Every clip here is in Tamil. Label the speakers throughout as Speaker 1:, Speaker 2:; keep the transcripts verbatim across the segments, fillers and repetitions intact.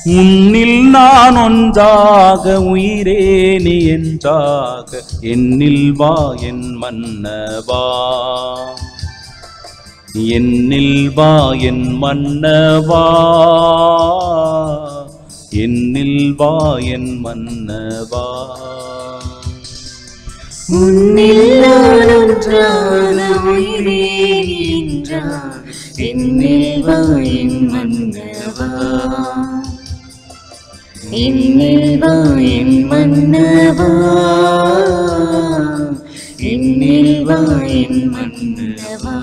Speaker 1: உன்னில் நான் ஒன்றாக உயிரே நீ என்றாக என்னில் வா என் மன்னவா என்னில் வா என் மன்னவா என்னில் வா என் மன்னவா
Speaker 2: உன்னில் நான் ஒன்றாக உயிரே நீ என்றாக என்னில் வா என் மன்னவா என்னில் வா என் மன்னவா என்னில் வா என் மன்னவா.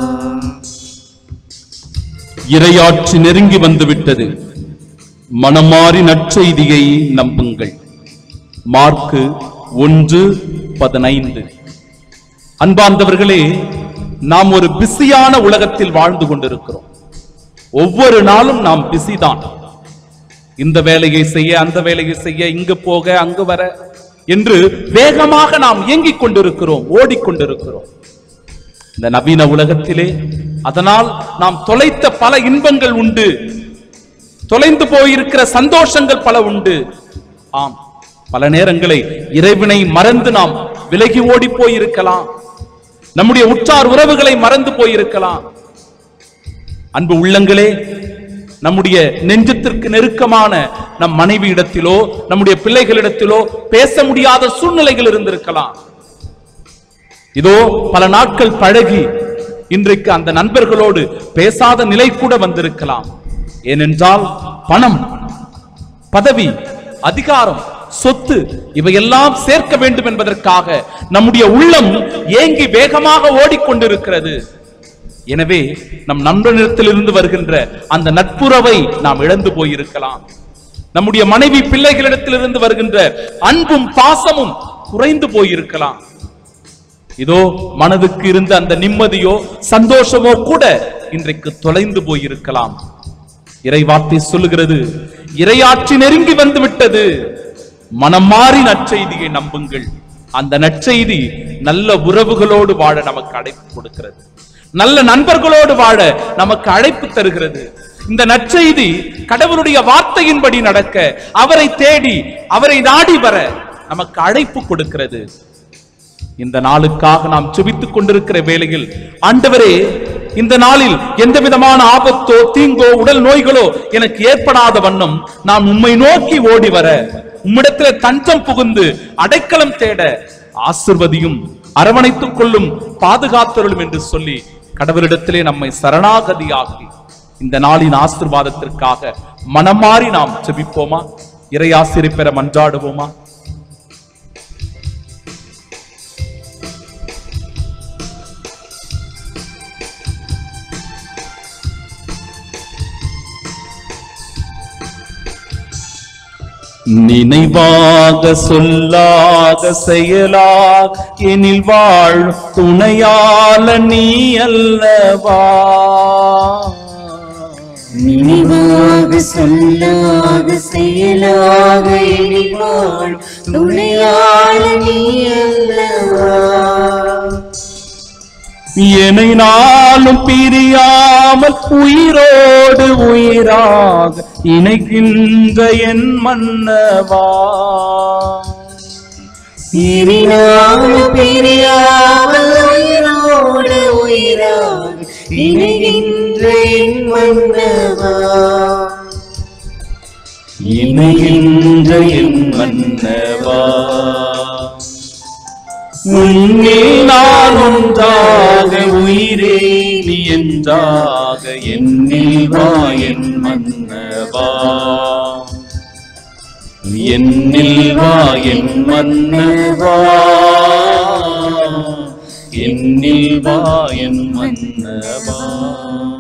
Speaker 1: இறையாட்சி நெருங்கி வந்துவிட்டது. மனமாறி நற்செய்தியை நம்புங்கள். மார்க்கு ஒன்று பதினைந்து. அன்பார்ந்தவர்களே, நாம் ஒரு பிஸியான உலகத்தில் வாழ்ந்து கொண்டிருக்கிறோம். ஒவ்வொரு நாளும் நாம் பிஸிதான். இந்த வேலையை செய்ய, அந்த வேலையை செய்ய, இங்கு போக, அங்கு வர என்று வேகமாக நாம் இயங்கிக் கொண்டிருக்கிறோம், ஓடிக்கொண்டிருக்கிறோம் இந்த நவீன உலகத்திலே. அதனால் நாம் தொலைத்த பல இன்பங்கள் உண்டு, தொலைந்து போயிருக்கிற சந்தோஷங்கள் பல உண்டு. ஆம், பல நேரங்களை இறைவனை மறந்து நாம் விலகி ஓடி போயிருக்கலாம். நம்முடைய உற்றார் உறவுகளை மறந்து போயிருக்கலாம். அன்பு உள்ளங்களே, நம்முடைய நெஞ்சத்திற்கு நெருக்கமான நம் மனைவி இடத்திலோ நம்முடைய பிள்ளைகளிடத்திலோ பேச முடியாத சூழ்நிலைகள் இருந்திருக்கலாம். இதோ பல நாட்கள் பழகி இன்றைக்கு அந்த நண்பர்களோடு பேசாத நிலை கூட வந்திருக்கலாம். ஏனென்றால் பணம், பதவி, அதிகாரம், சொத்து இவையெல்லாம் சேர்க்க வேண்டும் என்பதற்காக நம்முடைய உள்ளம் ஏங்கி வேகமாக ஓடிக்கொண்டிருக்கிறது. எனவே நம் நண்பனிடத்திலிருந்து வருகின்ற அந்த நட்புறவை நாம் இழந்து போயிருக்கலாம். நம்முடைய மனைவி பிள்ளைகளிடத்திலிருந்து வருகின்ற அன்பும் பாசமும் குறைந்து போயிருக்கலாம். இதோ மனதுக்கு இருந்த அந்த நிம்மதியோ சந்தோஷமோ கூட இன்றைக்கு தொலைந்து போயிருக்கலாம். இறைவார்த்தை சொல்லுகிறது, இறையாட்சி நெருங்கி வந்து விட்டது. மனம் மாறி நற்செய்தியை நம்புங்கள். அந்த நற்செய்தி நல்ல உறவுகளோடு வாழ நமக்கு அழைப்பு கொடுக்கிறது. நல்ல நண்பர்களோடு வாழ நமக்கு அழைப்பு தருகிறது. இந்த நற்செய்தி கடவுளுடைய வார்த்தையின்படி நடக்க, அவரை தேடி அவரை நாடி வர நமக்கு அழைப்பு கொடுக்கிறது. இந்த நாளுக்காக நாம் செபித்துக் கொண்டிருக்கிற வேளையில், ஆண்டவரே, இந்த நாளில் எந்த விதமான ஆபத்தோ தீங்கோ உடல் நோய்களோ எனக்கு ஏற்படாத வண்ணம் நாம் உம்மை நோக்கி ஓடி வர, உம்மிடத்தில் தஞ்சம் புகுந்து அடைக்கலம் தேட ஆசிர்வதியும், அரவணைத்துக் கொள்ளும், பாதுகாத்தருளும் என்று சொல்லி கடவுளிடத்திலே நம்மை சரணாகதியாகி இந்த நாளின் ஆசீர்வாதத்திற்காக மனமாறி நாம் செபிப்போமா? இறையாசிரை பெற மன்றாடுவோமா? நினைவாக சொல்லாக செயலாக எனில் வாழ் துணையால நீ அல்லவா.
Speaker 2: நினைவாக சொல்லாக செயலாக எனில் வாழ் துணையால நீ அல்லவா.
Speaker 1: என்னை நாளும் பிரியாமல் உயிரோடு உயிராக இணைக்கின்ற என் மன்னவா.
Speaker 2: பிரியாமல் பிரியாமல் உயிரோடு உயிராக இணைகின்ற என் மன்னவா.
Speaker 1: இணைகின்ற என் மன்னவா. உன்னில் நான் ஒன்றாக உயிரே நீ என்றாக என்னில் வா என் மன்னவா. என்னில் வா என் மன்னவா. என்னில் வா என் மன்னவா.